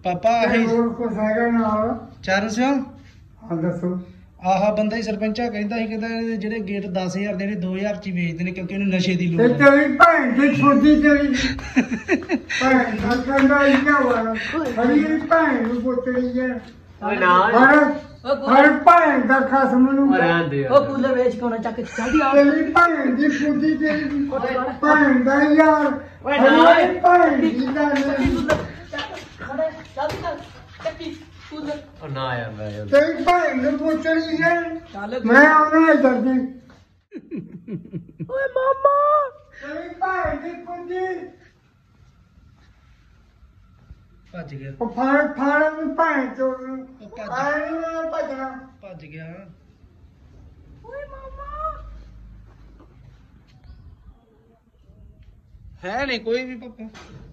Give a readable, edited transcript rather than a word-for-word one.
ਪਾਪਾ ਆਹੀ ਹੋਰ ਕੁਛ ਹੈਗਾ ਨਾਲ ਚਰਨ ਸਿੰਘ ਹਾਂ ਦੱਸੋ ਆਹਾ ਬੰਦਾ ਹੀ ਸਰਪੰਚਾ ਕਹਿੰਦਾ ਸੀ ਕਹਿੰਦਾ ਜਿਹੜੇ ਗੇਟ 10000 ਦੇ ਨੇ 2000 ਚ ਹੀ ਵੇਚਦੇ ਨੇ ਕਿਉਂਕਿ ਉਹਨੂੰ ਨਸ਼ੇ ਦੀ ਲੋੜ ਤੇ ਹੈ ਤੇਰੀ ਭੈਣ ਦੀ ਛੋਟੀ ਤੇਰੀ ਭੈਣ ਦਾ ਕਹਿੰਦਾ ਇਹ ਵਾ ਹਰੀ ਭੈਣ ਨੂੰ ਪੁੱਤਰੀ ਹੈ ਓਏ ਨਾ ਹਰ ਭੈਣ ਦਾ ਖਸਮ ਨੂੰ ਰਹਿੰਦੇ ਉਹ ਕੂਲਰ ਵੇਚ ਕੇ ਉਹਨਾਂ ਚੱਕ ਜਲਦੀ ਆ ਤੇਰੀ ਭੈਣ ਦੀ ਛੋਟੀ ਤੇਰੀ ਭੈਣ ਦਾ ਯਾਰ ਓਏ ਹਰੀ ਭੈਣ ਦੀ ਦਾ ਖੜੇ ਜਲਦੀ ਕਰ ਚੱਕੀ ਕੂਲਰ ਉਹ ਨਾ ਯਾਰ ਮੈਂ ਤੇਰੀ ਭੈਣ ਨੂੰ ਪੁੱਤਰੀ ਹੈ ਚੱਲ ਮੈਂ ਆਉਣਾ ਇੱਧਰ ਦੀ ਓਏ ਮਾਮਾ ਤੇਰੀ ਭੈਣ ਦੀ ਪੁੱਤਰੀ ਭੱਜ ਗਿਆ ਉਹ ਫੜ ਨੂੰ ਭੈਣ ਚੋਦ ਨੂੰ ਉਹ ਭੱਜ ਆਏ ਨਹੀਂ ਭੱਜਣਾ ਭੱਜ ਗਿਆ ਓਏ ਮਾਮਾ ਹੈ ਨਹੀਂ ਕੋਈ ਵੀ ਪਾਪਾ